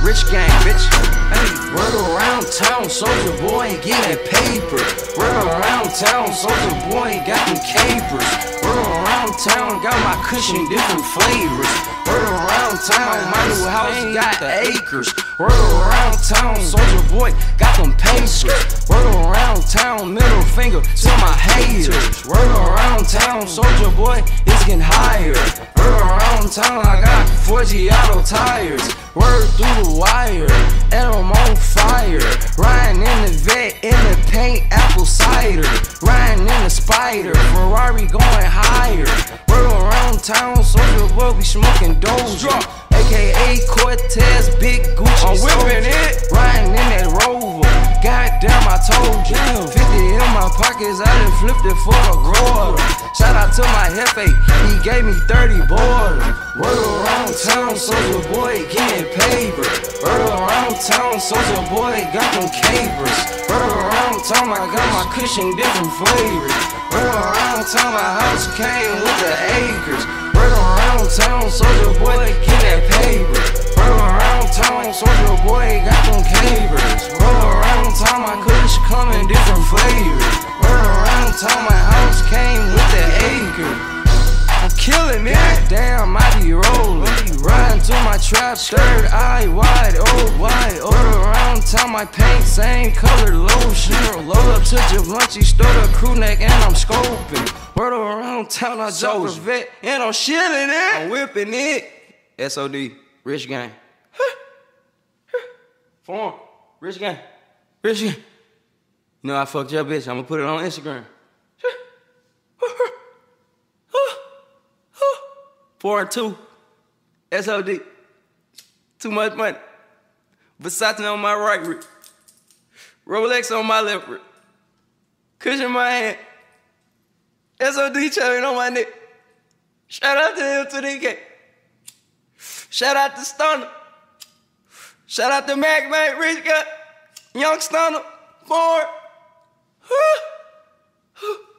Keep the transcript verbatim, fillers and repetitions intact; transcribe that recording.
Rich gang, bitch. Hey, word around town, soldier boy getting paper. Word around town, soldier boy got them capers. Word around town, got my cushion different flavors. Word around town, my new house got acres. Word around town, soldier boy got them papers. Word around town, middle finger to my haters. Word around town, soldier boy is getting higher. Word around town, I got four Giotto tires. Word through the wire, and I'm on fire. Riding in the vet, in the paint, apple cider. Riding in the spider, Ferrari going higher. Word around town, soldier boy be smoking Doja, A K A Cortez, big Gucci. I'm whipping it, riding in that Rover. Goddamn, I told you. fifty in my pockets, I done flipped it for a quarter. Shout out to my Jefe, he gave me thirty borders. Word around town, soldier boy getting paper. Word around town, soldier boy got them capers. Word around town, I got my cushion different flavors. Word around town, my house came with the acres. Word around town, soldier boy get that paper. Word around town, soldier boy got them capers. Word around town, my kush come in different flavors. Word around town, my house came with the acres. I'm killing it, damn, I be rolling. Riding to my trap, third eye wide, oh, wide. Word around town, my paint, same color lotion. Load up to Givenchy, store the crew neck, and I'm scoping. Word around town, I jump a vet, and I'm shilling it. I'm whipping it. S O D, Rich Gang. Form, Rich Gang, Rich Gang. You know I fucked your bitch, I'ma put it on Instagram. Four and two, S O D, too much money. Versace on my right wrist, Rolex on my left wrist, cushion in my hand, S O D chain on my neck. Shout out to him to the K. Shout out to Stunner. Shout out to Mac Mac, Rich Guy, Young Stunner, Ford.